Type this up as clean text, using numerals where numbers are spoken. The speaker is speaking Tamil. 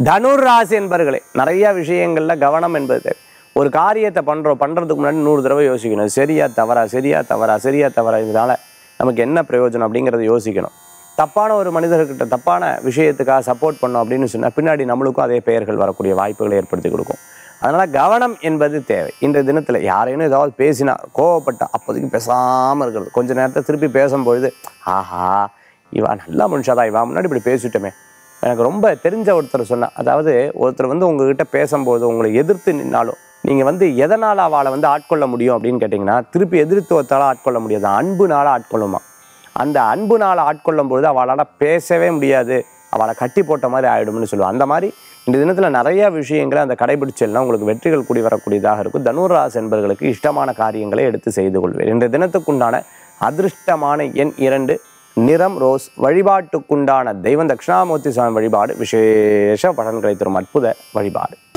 தனுர் ராசி என்பர்களே, நிறைய விஷயங்கள்ல கவனம் என்பது தேவை. ஒரு காரியத்தை பண்றதுக்கு முன்னாடி 100 தடவை யோசிக்கணும். சரியா தவறா, சரியா தவறா, சரியா தவறா, இதனால நமக்கு என்ன பிரயோஜனம் அப்படிங்கிறத யோசிக்கணும். தப்பான ஒரு மனிதர்கிட்ட தப்பான விஷயத்துக்காக சப்போர்ட் பண்ணோம் அப்படின்னு சொன்னால் பின்னாடி நம்மளுக்கும் அதே பெயர்கள் வரக்கூடிய வாய்ப்புகளை ஏற்படுத்தி கொடுக்கும். அதனால் கவனம் என்பது தேவை. இன்றைய தினத்தில் யாரையும் ஏதாவது பேசினா கோவப்பட்டா அப்போதைக்கு பேசாமல் இருக்கிறது. கொஞ்ச நேரத்தை திருப்பி பேசும்பொழுது ஆஹா இவா நல்லா மனுஷாதான், இவா முன்னாடி இப்படி பேசிட்டோமே. எனக்கு ரொம்ப தெரிஞ்ச ஒருத்தர் சொன்னேன், அதாவது ஒருத்தர் உங்ககிட்ட பேசும்போது உங்களை எதிர்த்து நின்னாலும் நீங்கள் எதனால் அவளை ஆட்கொள்ள முடியும் அப்படின்னு கேட்டிங்கன்னா, திருப்பி எதிர்த்துவத்தால் ஆட்கொள்ள முடியாது, அன்புனால் ஆட்கொள்ளுமா. அந்த அன்புனால் ஆட்கொள்ளும் பொழுது அவளால் பேசவே முடியாது, அவளை கட்டி போட்ட மாதிரி ஆகிடும்னு சொல்லுவாள். அந்த மாதிரி இந்த தினத்தில் நிறைய விஷயங்களை அந்த கடைபிடிச்சல்னா உங்களுக்கு வெற்றிகள் கூடி வரக்கூடியதாக இருக்கும். தனுர் ராசி என்பவர்களுக்கு இஷ்டமான காரியங்களை எடுத்து செய்து கொள்வேன். இன்றைய தினத்துக்குண்டான அதிர்ஷ்டமான எண் 2, நிறம் ரோஸ். வழிபாட்டுக்குண்டான தெய்வம் தட்சிணாமூர்த்தி சுவாமி வழிபாடு விசேஷ பலன்களை தரும் அற்புத வழிபாடு.